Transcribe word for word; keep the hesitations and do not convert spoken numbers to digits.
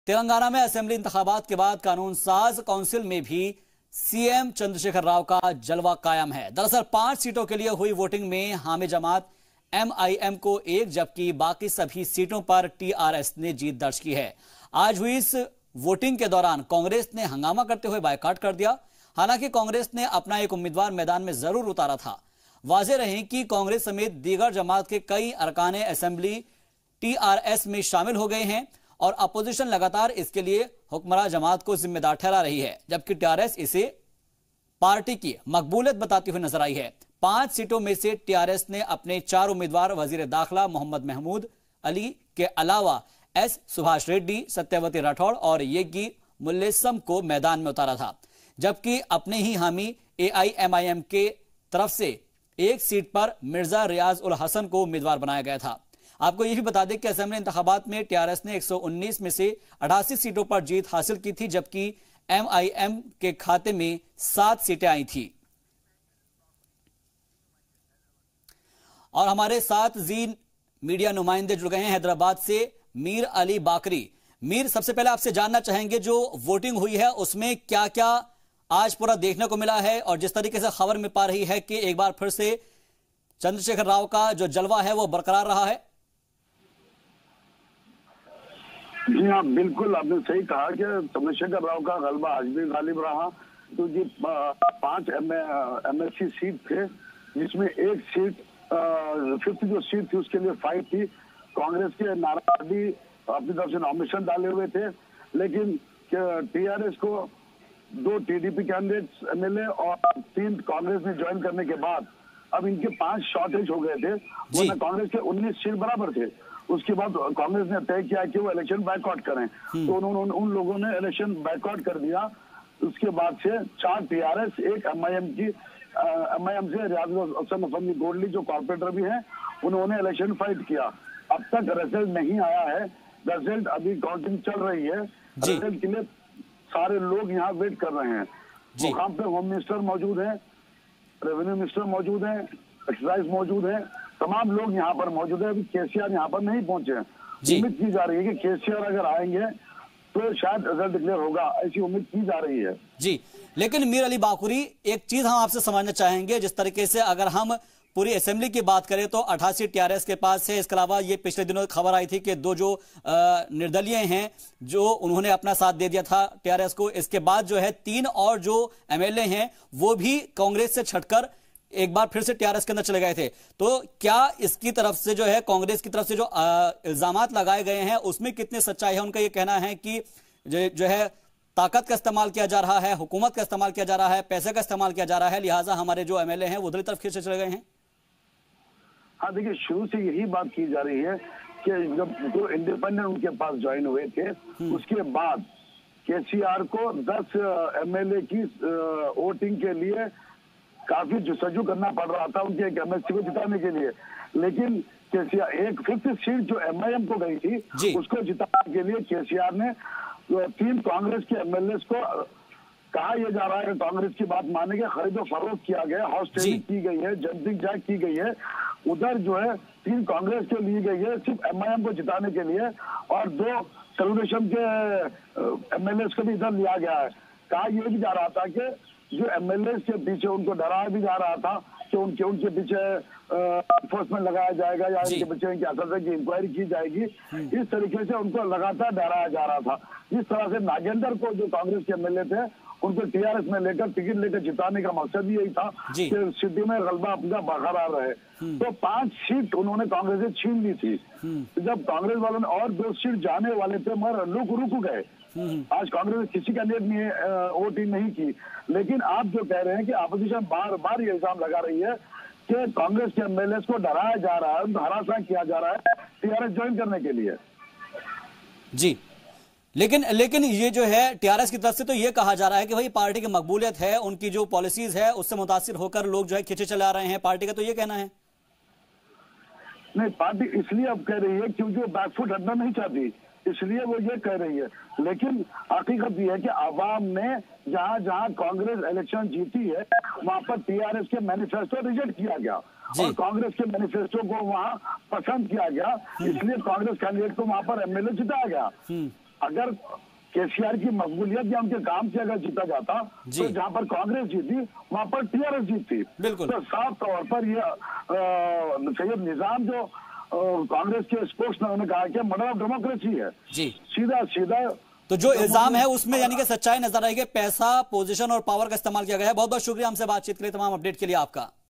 तेलंगाना में असेंबली इंतखाबात के बाद कानून साज काउंसिल में भी सीएम चंद्रशेखर राव का जलवा कायम है। दरअसल पांच सीटों के लिए हुई वोटिंग में हामी जमात एमआईएम को एक, जबकि बाकी सभी सीटों पर टीआरएस ने जीत दर्ज की है। आज हुई इस वोटिंग के दौरान कांग्रेस ने हंगामा करते हुए बायकॉट कर दिया। हालांकि कांग्रेस ने अपना एक उम्मीदवार मैदान में जरूर उतारा था। वाज़ेह रहे कि कांग्रेस समेत दीगर जमात के कई अरकाने असेंबली टीआरएस में शामिल हो गए हैं और अपोजिशन लगातार इसके लिए हुक्मरान जमात को जिम्मेदार ठहरा रही है, जबकि टीआरएस इसे पार्टी की मकबूलियत बताती हुई नजर आई है। पांच सीटों में से टीआरएस ने अपने चार उम्मीदवार वजीर दाखिला मोहम्मद महमूद अली के अलावा एस सुभाष रेड्डी, सत्यवती राठौड़ और येगी मुल्लेसम को मैदान में उतारा था, जबकि अपने ही हामी एआईएमआईएम के तरफ से एक सीट पर मिर्जा रियाज उल हसन को उम्मीदवार बनाया गया था। आपको यह भी बता दें कि असेंबली इंतखाबात में टीआरएस ने एक सौ उन्नीस में से अठासी सीटों पर जीत हासिल की थी, जबकि एमआईएम के खाते में सात सीटें आई थी। और हमारे साथ जी मीडिया नुमाइंदे जुड़ गए हैं हैदराबाद से, मीर अली बाकरी। मीर, सबसे पहले आपसे जानना चाहेंगे जो वोटिंग हुई है उसमें क्या क्या आज पूरा देखने को मिला है, और जिस तरीके से खबर मिल पा रही है कि एक बार फिर से चंद्रशेखर राव का जो जलवा है वो बरकरार रहा है। जी हाँ, बिल्कुल आपने सही कहा कि चंद्रशेखर राव का गलबा आज भी गालिब रहा। तो जी पांच एमएलसी सीट थे, जिसमें एक सीट फिफ्थ जो सीट थी उसके लिए फाइट थी। कांग्रेस के नारायण अपनी तरफ से नॉमिनेशन डाले हुए थे, लेकिन टीआरएस को दो टीडीपी कैंडिडेट्स एमएलए और तीन कांग्रेस में ज्वाइन करने के बाद अब इनके पांच शॉर्टेज हो गए थे। वरना कांग्रेस के उन्नीस सीट बराबर थे। उसके बाद कांग्रेस ने तय किया कि वो इलेक्शन बैकआउट करें, तो उन्होंने उन, उन लोगों ने इलेक्शन बैकआउट कर दिया। उसके बाद से चार टीआरएस, एक एमआईएम की एमआईएम से रियाजुल हसन अफंदी गोडली जो कॉर्पोरेटर भी हैं, उन्होंने इलेक्शन फाइट किया। अब तक रिजल्ट नहीं आया है, रिजल्ट अभी काउंटिंग चल रही है। रिजल्ट के लिए सारे लोग यहाँ वेट कर रहे हैं। मुकाम पे होम मिनिस्टर मौजूद है, रेवेन्यू मिनिस्टर मौजूद है, एक्साइज मौजूद है, तमाम लोग यहाँ पर मौजूद है। अभी केसीआर यहाँ पर नहीं पहुंचे हैं। उम्मीद की जा रही है कि केसीआर अगर आएंगे तो शायद रिजल्ट डिक्लेयर होगा, ऐसी उम्मीद की जा रही है। जी, लेकिन मीर अली बाकुरी, एक चीज हम आपसे समझना चाहेंगे, जिस तरीके से अगर हम पूरी असेंबली की बात करें तो अठासी टीआरएस के पास है। इसके अलावा ये पिछले दिनों खबर आई थी कि दो जो निर्दलीय हैं जो उन्होंने अपना साथ दे दिया था टीआरएस को। इसके बाद जो है तीन और जो एमएलए हैं वो भी कांग्रेस से छटकर एक बार फिर से टीआरएस के अंदर चले गए थे। तो क्या इसकी तरफ से जो है कांग्रेस की तरफ से जो इल्जामात लगाए गए हैं उसमें कितनी सच्चाई है? उनका ये कहना है कि जो, जो है ताकत का इस्तेमाल किया जा रहा है, हुकूमत का इस्तेमाल किया जा रहा है, पैसे का इस्तेमाल किया जा रहा है, लिहाजा हमारे जो एमएलए हैं वो उधर तरफ खींचे चले गए हैं। हाँ देखिए, शुरू से यही बात की जा रही है कि जब जो इंडिपेंडेंट उनके पास ज्वाइन हुए थे, उसके बाद केसीआर को दस एमएलए की वोटिंग के लिए काफी जुस्तजू करना पड़ रहा था उनके एक एमएलसी को जिताने के लिए। लेकिन केसीआर एक फिफ्थ सीट जो एमआईएम को गई थी उसको जिताने के लिए केसीआर ने तीन कांग्रेस के एमएलए को कहा यह जा रहा है कि कांग्रेस की बात माने के खरीदो फरोख्त किया गया, हाउस टेलिंग की गई है, जंपिंग जैक की गई है। उधर जो है तीन कांग्रेस के ली गई है सिर्फ एमआईएम को जिताने के लिए, और दो तेलुगुदेशम के एमएलए को भी इधर लिया गया है। कहा यह भी जा रहा था कि जो एमएलए के पीछे उनको डराया भी जा रहा था कि उनके उनके पीछे एनफोर्समेंट लगाया जाएगा या उनके पीछे उनकी असल की इंक्वायरी की जाएगी। इस तरीके से उनको लगातार डराया जा रहा था। जिस तरह से नागेंद्र को जो कांग्रेस के एमएलए थे उनको टीआरएस में लेकर टिकट लेकर जिताने का मकसद भी यही था कि स्थिति में गलबा अपना बरकरार रहे। तो पांच सीट उन्होंने कांग्रेस से छीन ली थी। जब कांग्रेस वालों ने और दो सीट जाने वाले थे मगर रुक रुक गए। आज कांग्रेस ने किसी कैंडिडेट ने वोटिंग नहीं की। लेकिन आप जो कह रहे हैं कि अपोजिशन बार बार ये इल्जाम लगा रही है कि कांग्रेस के एमएलए को डराया जा रहा है, उनको हरासा किया जा रहा है टीआरएस ज्वाइन करने के लिए। जी, लेकिन लेकिन ये जो है टीआरएस की तरफ से तो ये कहा जा रहा है कि भाई पार्टी की मकबूलियत है, उनकी जो पॉलिसीज है उससे मुतासिर होकर लोग जो है खींचे चला रहे हैं। पार्टी का तो ये कहना है। नहीं, पार्टी इसलिए अब कह रही है क्योंकि वो बैकफुट हटना नहीं चाहती, इसलिए वो ये कह रही है। लेकिन हकीकत ये है कि आवाम ने जहां जहां कांग्रेस इलेक्शन जीती है वहां पर टीआरएस के मैनिफेस्टो रिजेक्ट किया गया और कांग्रेस के मैनिफेस्टो को वहां पसंद किया गया, इसलिए कांग्रेस कैंडिडेट को वहां पर एमएलए जिताया गया। अगर केसीआर की मकबूलियत या उनके काम से अगर जीता जाता तो जहां पर कांग्रेस जीती वहां पर टीआरएस जीती। बिल्कुल। तो साफ तौर पर ये सैयद निजाम जो कांग्रेस के स्पोक्समैन ने कहा कि मर्डर ऑफ डेमोक्रेसी है जी, सीधा सीधा। तो जो इल्जाम है उसमें यानी कि सच्चाई नजर आएगी, पैसा, पोजीशन और पावर का इस्तेमाल किया गया है। बहुत बहुत शुक्रिया हमसे बातचीत के लिए, तमाम अपडेट के लिए आपका।